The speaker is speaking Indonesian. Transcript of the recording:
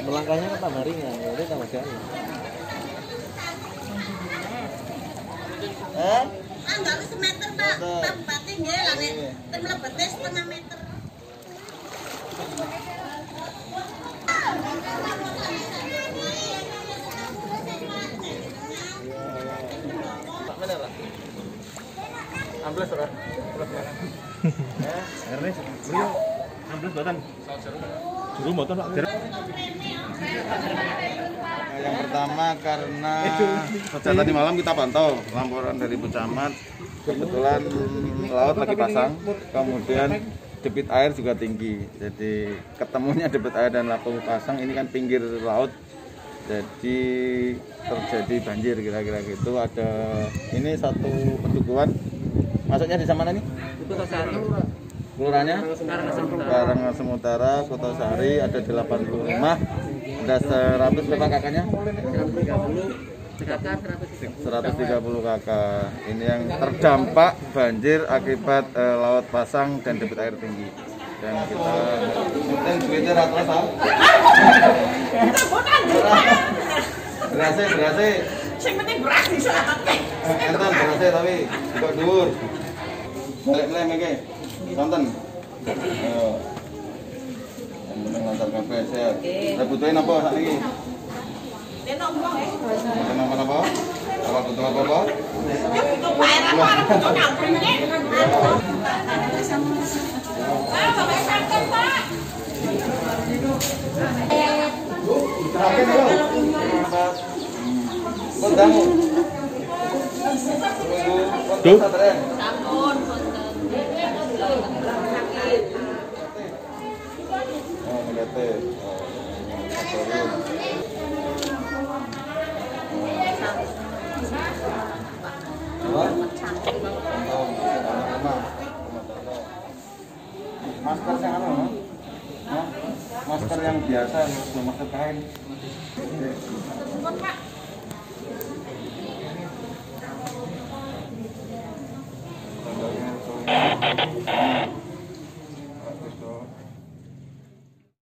melangkahnya kan tambah ringan, jadi tambah gampang. Enggak wis semeter, Pak. Tambate nggih lah nek temlebete setengah meter. Pak mana, Pak? Ambles ora? Ernest, beliau ambles buatan. Juru motor Pak. Yang pertama karena sejak tadi malam kita pantau laporan dari pecamat, kebetulan laut lagi pasang, kemudian debit air juga tinggi. Jadi ketemunya debit air dan lampu pasang ini kan pinggir laut, jadi terjadi banjir kira-kira gitu. Ada ini satu pendukuhan, masuknya di mana nih? Kelurahannya Karangasem Utara, Kota Sari, ada 80 rumah, ada 100 berapa kakaknya? 130 kakak. Ini yang terdampak banjir akibat laut pasang dan debit air tinggi. Dan kita duitnya rata-rata. Berhasil. Sing penting berhasil selamatke. Enten berhasil tapi kok dhuwur. Balik-balik iki. Tonton. Ayo. Yang penting lancar kabeh sehat. Lah butuhin apa sakniki? Nek ngomong Kenapa? Apa butuh apa? ya butuh bayar apa arep butuh nyampur meneh. Bapak sakit, Pak. Sakit lho. Kondamu. Tuh. Sampun, Oh, negatif. Masker yang anu, masker yang biasa, masker kain.